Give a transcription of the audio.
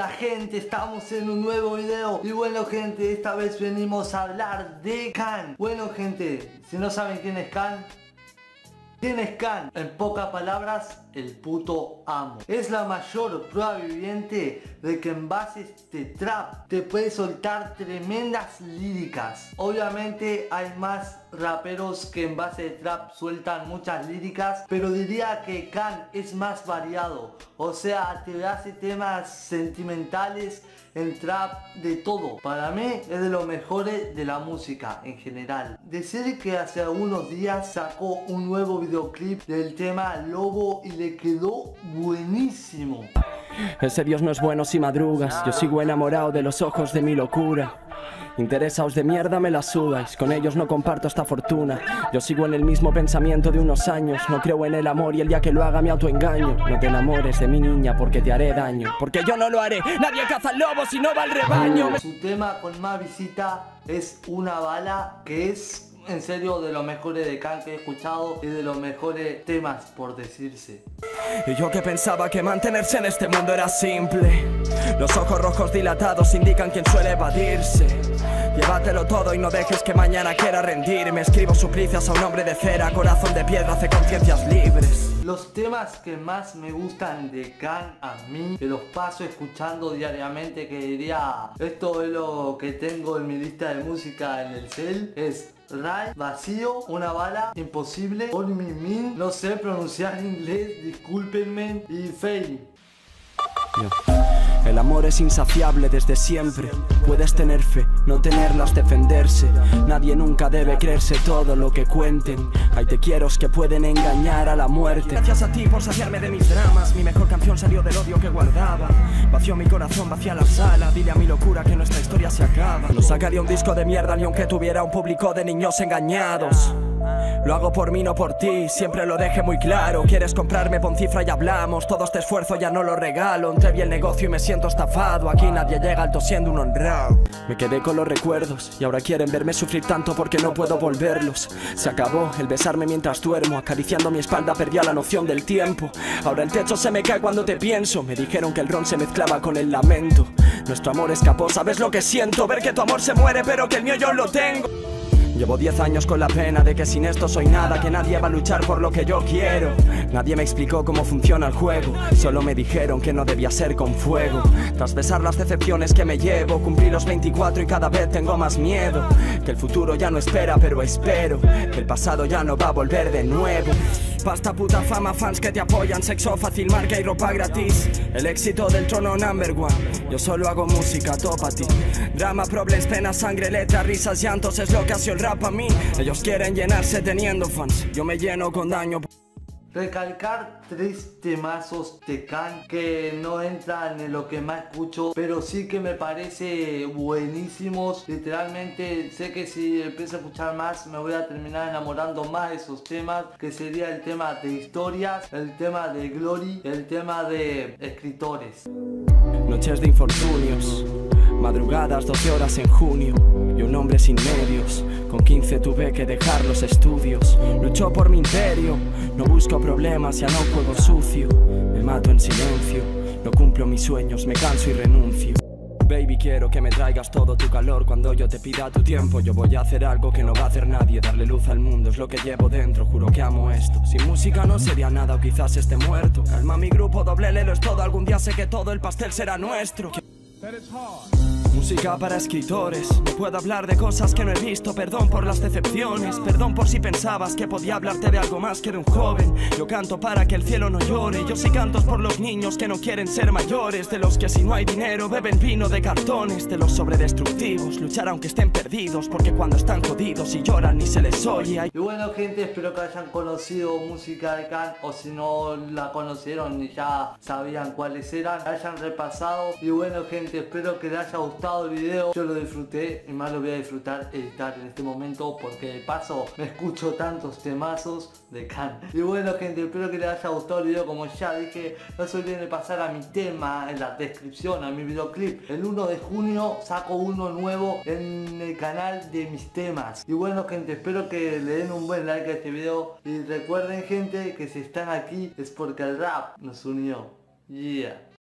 Hola gente, estamos en un nuevo video. Y bueno gente, esta vez venimos a hablar de Can. Bueno gente, si no saben quién es Can, ¿quién es Can? En pocas palabras, el puto amo. Es la mayor prueba viviente de que en bases de trap te puede soltar tremendas líricas. Obviamente hay más raperos que en base de trap sueltan muchas líricas, pero diría que Can es más variado. O sea, te hace temas sentimentales en trap, de todo. Para mí es de los mejores de la música en general. Decir que hace algunos días sacó un nuevo videoclip del tema Lobo y le quedó buenísimo. Ese Dios no es bueno si madrugas. Yo sigo enamorado de los ojos de mi locura. Interesaos de mierda me la sudáis, con ellos no comparto esta fortuna. Yo sigo en el mismo pensamiento de unos años. No creo en el amor y el día que lo haga me autoengaño. No te enamores de mi niña porque te haré daño, porque yo no lo haré. Nadie caza al lobo si no va al rebaño. Su tema con más visita es Una Bala, que es en serio de los mejores de Can que he escuchado y de los mejores temas por decirse. Y yo que pensaba que mantenerse en este mundo era simple. Los ojos rojos dilatados indican quien suele evadirse. Llévatelo todo y no dejes que mañana quiera rendirme. Escribo suplicios a un hombre de cera, corazón de piedra hace conciencias libres. Los temas que más me gustan de Can a mí, que los paso escuchando diariamente, que diría esto es lo que tengo en mi lista de música en el cel, es Ray, Vacío, Una Bala, Imposible, On Mi Min, no sé pronunciar inglés, discúlpenme, y Fail. El amor es insaciable desde siempre. Puedes tener fe, no tenerlas, defenderse. Nadie nunca debe creerse todo lo que cuenten. Hay te quieros que pueden engañar a la muerte. Gracias a ti por saciarme de mis dramas. Mi mejor canción salió del odio que guardaba. Vació mi corazón, vacía la sala. Dile a mi locura que nuestra historia se acaba. No sacaría un disco de mierda ni aunque tuviera un público de niños engañados. Lo hago por mí, no por ti, siempre lo dejé muy claro. Quieres comprarme, pon cifra y hablamos. Todo este esfuerzo ya no lo regalo. Entré vi el negocio y me siento estafado. Aquí nadie llega alto siendo un honrado. Me quedé con los recuerdos y ahora quieren verme sufrir tanto porque no puedo volverlos. Se acabó el besarme mientras duermo. Acariciando mi espalda perdía la noción del tiempo. Ahora el techo se me cae cuando te pienso. Me dijeron que el ron se mezclaba con el lamento. Nuestro amor escapó, ¿sabes lo que siento? Ver que tu amor se muere pero que el mío yo lo tengo. Llevo 10 años con la pena de que sin esto soy nada, que nadie va a luchar por lo que yo quiero. Nadie me explicó cómo funciona el juego, solo me dijeron que no debía ser con fuego. Tras besar las decepciones que me llevo, cumplí los 24 y cada vez tengo más miedo. Que el futuro ya no espera, pero espero que el pasado ya no va a volver de nuevo. Pasta, puta, fama, fans que te apoyan, sexo fácil, marca y ropa gratis. El éxito del trono number one. Yo solo hago música, topa a ti. Drama, problemas, pena, sangre, letra, risas, llantos, es lo que hace el rap a mí. Ellos quieren llenarse teniendo fans, yo me lleno con daño. Recalcar 3 temazos de Can que no entran en lo que más escucho, pero sí que me parece buenísimos. Literalmente sé que si empiezo a escuchar más me voy a terminar enamorando más de esos temas, que sería el tema de historias, el tema de Glory, el tema de escritores. Noches de infortunios, madrugadas 12 horas en junio. Y un hombre sin medios, con 15 tuve que dejar los estudios. Lucho por mi imperio, no busco problemas, ya no juego sucio. Me mato en silencio, no cumplo mis sueños, me canso y renuncio. Baby, quiero que me traigas todo tu calor cuando yo te pida tu tiempo. Yo voy a hacer algo que no va a hacer nadie, darle luz al mundo es lo que llevo dentro, juro que amo esto. Sin música no sería nada o quizás esté muerto. Calma mi grupo, doble lelo es todo, algún día sé que todo el pastel será nuestro. Música para escritores. No puedo hablar de cosas que no he visto. Perdón por las decepciones. Perdón por si pensabas que podía hablarte de algo más que de un joven. Yo canto para que el cielo no llore. Yo sí canto por los niños que no quieren ser mayores. De los que si no hay dinero beben vino de cartones. De los sobredestructivos, luchar aunque estén perdidos, porque cuando están jodidos y lloran ni se les oye. Y bueno gente, espero que hayan conocido música de Can, o si no la conocieron y ya sabían cuáles eran, hayan repasado. Y bueno gente, espero que les haya gustado el video. Yo lo disfruté y más lo voy a disfrutar editar en este momento, porque de paso me escucho tantos temazos de Can. Y bueno gente, espero que les haya gustado el video. Como ya dije, no se olviden de pasar a mi tema en la descripción, a mi videoclip. El 1 de junio saco uno nuevo en el canal de mis temas. Y bueno gente, espero que le den un buen like a este video. Y recuerden gente que si están aquí es porque el rap nos unió. Yeah.